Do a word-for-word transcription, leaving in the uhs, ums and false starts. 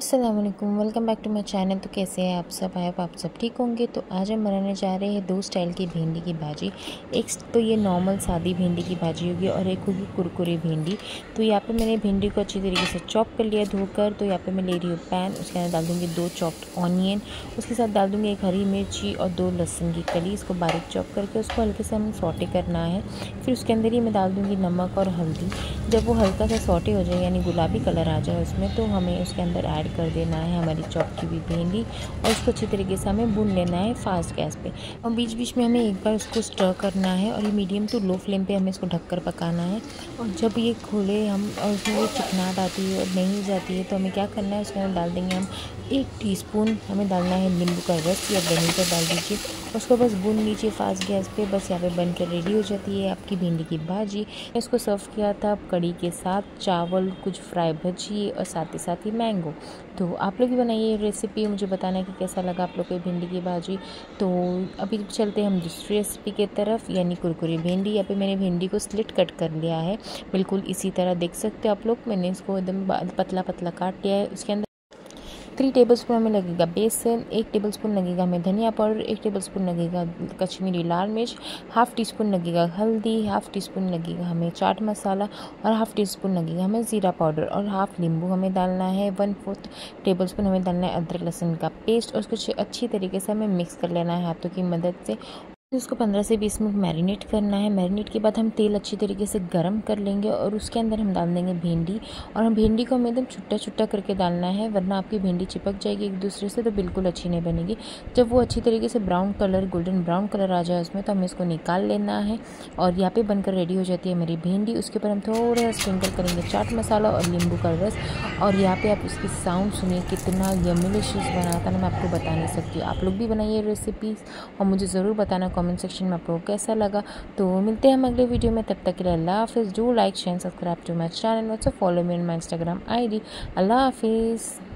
अस्सलाम वालेकुम, welcome back to my channel. तो कैसे हैं आप सब? आए आप सब ठीक होंगे। तो आज हम बनाने जा रहे हैं दो स्टाइल की भिंडी की भाजी। एक तो ये नॉर्मल सादी भिंडी की भाजी होगी और एक होगी कुरकुरी भिंडी। तो यहाँ पे मैंने भिंडी को अच्छी तरीके से चॉप कर लिया धोकर। तो यहाँ पे मैं ले रही हूँ पैन, उसके अंदर डाल दूँगी दो चॉप्ड ऑनियन, उसके साथ डाल दूँगी एक हरी मिर्ची और दो लहसुन की कली। इसको बारीक चॉप करके उसको हल्के से हमें सौटे करना है। फिर उसके अंदर ही मैं डाल दूँगी नमक और हल्दी। जब वो हल्का सा सौटे हो जाए यानी गुलाबी कलर आ जाए उसमें, तो हमें उसके अंदर ऐड कर देना है हमारी चॉप की हुई भिंडी और उसको अच्छी तरीके से हमें भून लेना है फास्ट गैस पे। और बीच बीच में हमें एक बार उसको स्टर करना है और ये मीडियम टू लो फ्लेम पे हमें इसको ढककर पकाना है। और जब ये खोले हम और उसमें ये चिकनाहट आती है और नहीं जाती है, तो हमें क्या करना है, उसमें डाल देंगे हम एक टीस्पून हमें डालना है नींबू का रस या विनेगर डाल दीजिए। उसको बस भून लीजिए फास्ट गैस पे। बस यहाँ पे बनकर रेडी हो जाती है आपकी भिंडी की भाजी। इसको सर्व किया था कड़ी के साथ, चावल, कुछ फ्राई भजी और साथ ही साथ ही मैंगो। तो आप लोग भी बनाइए रेसिपी, मुझे बताना कि कैसा लगा आप लोग को भिंडी की भाजी। तो अभी चलते हैं हम दूसरी रेसिपी की तरफ, यानी कुरकुरी भिंडी। यहाँ पे मैंने भिंडी को स्लिट कट कर लिया है, बिल्कुल इसी तरह देख सकते हो आप लोग। मैंने इसको एकदम पतला पतला काट लिया है। उसके अंदर थ्री टेबलस्पून हमें लगेगा बेसन, एक टेबलस्पून लगेगा हमें धनिया पाउडर, एक टेबलस्पून लगेगा कश्मीरी लाल मिर्च, हाफ़ टी स्पून लगेगा हल्दी, हाफ़ टी स्पून लगेगा हमें चाट मसाला और हाफ़ टी स्पून लगेगा हमें ज़ीरा पाउडर और हाफ़ नींबू हमें डालना है। वन फोर्थ टेबलस्पून हमें डालना है अदरक लहसुन का पेस्ट और उसको अच्छी तरीके से हमें मिक्स कर लेना है हाथों की मदद से। इसको पंद्रह से बीस मिनट मैरिनेट करना है। मैरिनेट के बाद हम तेल अच्छी तरीके से गरम कर लेंगे और उसके अंदर हम डाल देंगे भिंडी। और हम भिंडी को हमें एकदम छुट्टा छुट्टा करके डालना है, वरना आपकी भिंडी चिपक जाएगी एक दूसरे से, तो बिल्कुल अच्छी नहीं बनेगी। जब वो अच्छी तरीके से brown colour, golden brown colour आ जाए उसमें, तो हमें इसको निकाल लेना है। और यहाँ पे बनकर रेडी हो जाती है हमारी भिंडी। उसके ऊपर हम थोड़ा सा स्प्रिंकल करेंगे चाट मसाला और नींबू का रस। और यहाँ पे आप उसकी साउंड सुनिए, कितना यम्मिलिशियस बना था ना, मैं आपको बता नहीं सकती। आप लोग भी बनाइए रेसिपीज़ और मुझे ज़रूर बताना कमेंट सेक्शन में आप लोगों को कैसा लगा। तो मिलते हैं हम अगले वीडियो में, तब तक के लिए अल्लाह हाफिज़। Do like share subscribe to my channel, also follow me on my Instagram I D. अल्लाह हाफिज़।